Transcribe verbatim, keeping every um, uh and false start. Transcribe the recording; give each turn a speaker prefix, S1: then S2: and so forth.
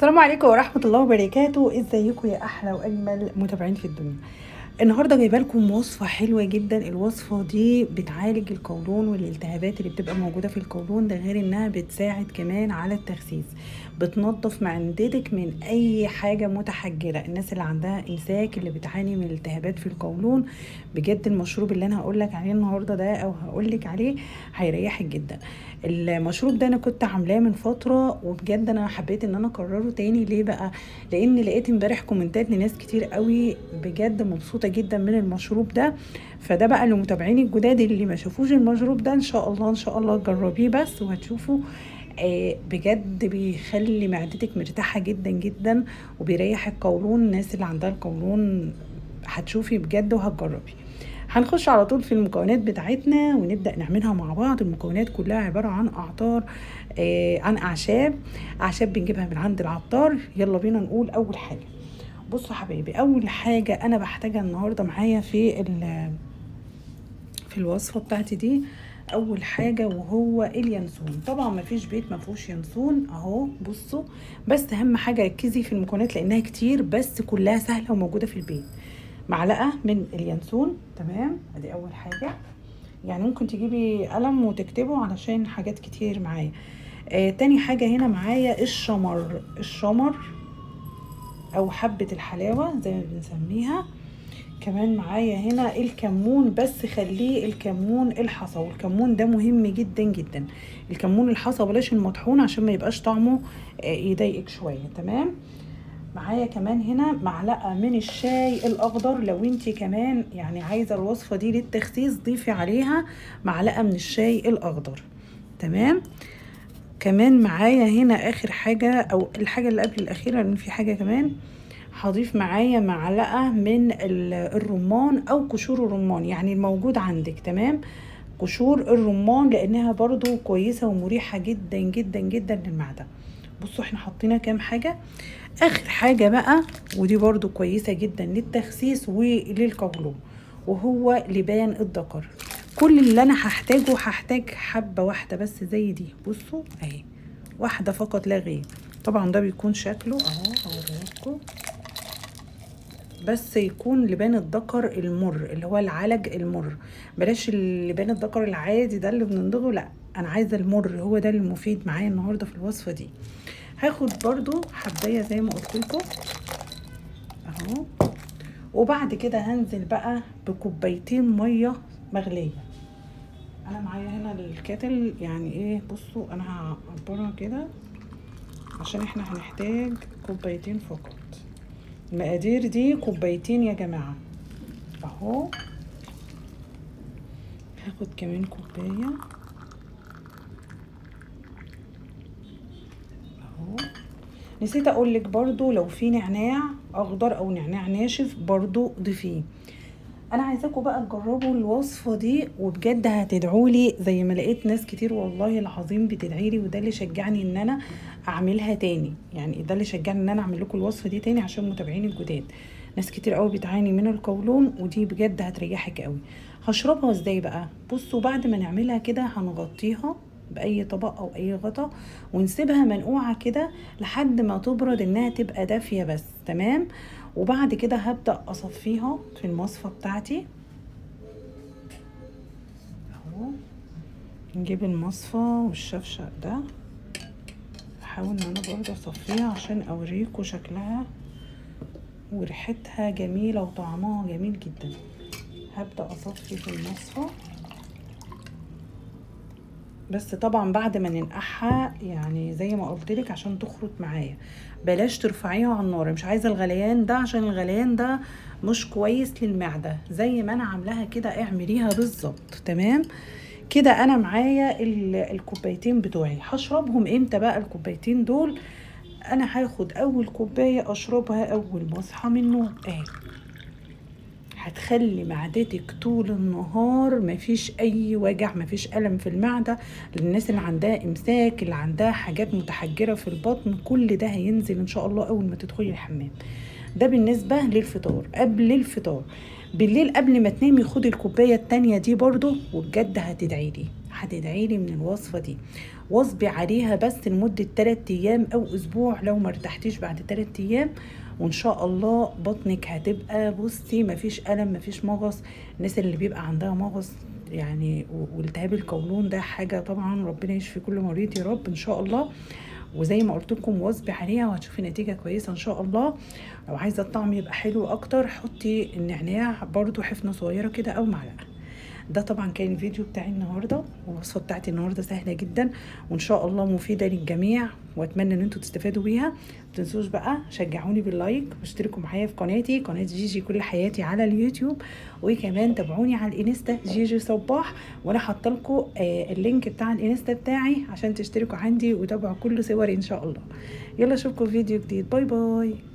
S1: السلام عليكم ورحمة الله وبركاته. ازيكم يا احلى واجمل متابعين في الدنيا؟ النهارده جايبه لكم وصفه حلوه جدا. الوصفه دي بتعالج القولون والالتهابات اللي بتبقى موجوده في القولون، ده غير انها بتساعد كمان على التخسيس، بتنظف معدتك من اي حاجه متحجره. الناس اللي عندها امساك، اللي بتعاني من التهابات في القولون، بجد المشروب اللي انا هقول لك عليه النهارده ده او هقول لك عليه هيريحك جدا. المشروب ده انا كنت عاملاه من فتره، وبجد انا حبيت ان انا اكرره تاني. ليه بقى؟ لان لقيت امبارح كومنتات لناس كتير قوي بجد مبسوطه جدا من المشروب ده. فده بقى لمتابعين الجداد اللي ما شافوش المشروب ده، ان شاء الله ان شاء الله جربيه بس وهتشوفوا. آه بجد بيخلي معدتك مرتاحه جدا جدا وبيريح القولون. الناس اللي عندها القولون هتشوفي بجد وهتجربي. هنخش على طول في المكونات بتاعتنا ونبدأ نعملها مع بعض. المكونات كلها عبارة عن أعطار، آه عن أعشاب أعشاب بنجيبها من عند العطار. يلا بينا نقول أول حاجة. بصوا حبايبي، أول حاجة أنا بحتاجها النهاردة معايا في في الوصفة بتاعتي دي، أول حاجة وهو اليانسون. طبعا ما فيش بيت ما فيهوش يانسون أهو. بصوا بس أهم حاجة ركزي في المكونات لأنها كتير بس كلها سهلة وموجودة في البيت. معلقه من اليانسون، تمام، ادي اول حاجه. يعني ممكن تجيبي قلم وتكتبوا علشان حاجات كتير معايا. آه تاني حاجه هنا معايا الشمر الشمر او حبه الحلاوه زي ما بنسميها. كمان معايا هنا الكمون، بس خليه الكمون الحصى، والكمون ده مهم جدا جدا. الكمون الحصى بلاش المطحون عشان ما يبقاش طعمه آه يضايقك شويه. تمام. معايا كمان هنا معلقه من الشاي الاخضر. لو انت كمان يعني عايزه الوصفه دي للتخسيس ضيفي عليها معلقه من الشاي الاخضر. تمام. كمان معايا هنا اخر حاجه او الحاجه اللي قبل الاخيره، لان في حاجه كمان هضيف معايا معلقه من الرمان او قشور الرمان، يعني الموجود عندك. تمام. قشور الرمان لانها برضو كويسه ومريحه جدا جدا جدا للمعده. بصوا احنا حطينا كام حاجه. اخر حاجة بقى ودي برضو كويسة جدا للتخسيس وللقولون، وهو لبان الذكر. كل اللي انا هحتاجه هحتاج حبة واحدة بس زي دي. بصوا اهي، واحدة فقط لا غير. طبعا ده بيكون شكله اهو هوريكم، بس يكون لبان الذكر المر اللي هو العلج المر، بلاش اللبان الذكر العادي ده اللي بنندغه، لا انا عايزة المر، هو ده المفيد معايا النهاردة في الوصفة دي. هاخد برضو حبايه زي ما قلت لكم اهو، وبعد كده هنزل بقى بكوبايتين ميه مغليه. انا معايا هنا الكاتل، يعني ايه، بصوا انا هكبرها كده عشان احنا هنحتاج كوبايتين فقط. المقادير دي كوبايتين يا جماعه اهو. هاخد كمان كوبايه اهو. نسيت اقول لك برضو لو في نعناع اخضر او نعناع ناشف برضو ضيفيه. انا عايزاكم بقى تجربوا الوصفه دي وبجد هتدعوا لي زي ما لقيت ناس كتير والله العظيم بتدعي لي، وده اللي شجعني ان انا اعملها تاني. يعني ده اللي شجعني ان انا اعمل لكم الوصفه دي تاني عشان متابعين الجداد. ناس كتير قوي بتعاني من القولون ودي بجد هتريحك قوي. هشربها ازاي بقى؟ بصوا بعد ما نعملها كده هنغطيها باي طبق او اي غطا ونسيبها منقوعه كده لحد ما تبرد، انها تبقى دافيه بس. تمام. وبعد كده هبدا اصفيها في المصفى بتاعتي اهو. نجيب المصفى والشفشق ده، احاول ان انا برضه اصفيها عشان اوريكم شكلها وريحتها جميله وطعمها جميل جدا. هبدا اصفي في المصفى، بس طبعا بعد ما ننقعها يعني زي ما قلت لك عشان تخرط معايا. بلاش ترفعيها على النار، مش عايزه الغليان ده عشان الغليان ده مش كويس للمعده. زي ما انا عاملاها كده اعمليها بالظبط. تمام كده. انا معايا الكوبايتين بتوعي. هشربهم امتى بقى الكوبايتين دول؟ انا هاخد اول كوبايه اشربها اول ما اصحى من النوم اهي. هتخلي معدتك طول النهار مفيش اي وجع، مفيش الم في المعده. للناس اللي عندها امساك، اللي عندها حاجات متحجره في البطن، كل ده هينزل ان شاء الله اول ما تدخلي الحمام. ده بالنسبه للفطار. قبل الفطار بالليل قبل ما تنامي خدي الكوبايه التانية دي برضو، وبجد هتدعيلي هتدعي لي من الوصفه دي. واصبي عليها بس لمده تلاتة ايام او اسبوع لو ما ارتحتيش بعد تلاتة ايام، وان شاء الله بطنك هتبقى بصي مفيش الم مفيش مغص. الناس اللي بيبقى عندها مغص يعني والتهاب القولون ده حاجه طبعا ربنا يشفي كل مريض يا رب ان شاء الله. وزي ما قلت لكم واصبي عليها وهتشوفي نتيجه كويسه ان شاء الله. لو عايزه الطعم يبقى حلو اكتر حطي النعناع برضو حفنه صغيره كده او معلقه. ده طبعا كان الفيديو بتاعي النهارده، والوصفه بتاعتي النهارده سهله جدا وان شاء الله مفيده للجميع، واتمنى ان انتوا تستفادوا بيها. متنسوش بقى شجعوني باللايك واشتركوا معايا في قناتي قناه جيجي كل حياتي على اليوتيوب، وكمان تابعوني على الانستا جيجي صباح، وانا حاطه لكم آه اللينك بتاع الانستا بتاعي عشان تشتركوا عندي وتابعوا كل صوري ان شاء الله. يلا اشوفكم في فيديو جديد، باي باي.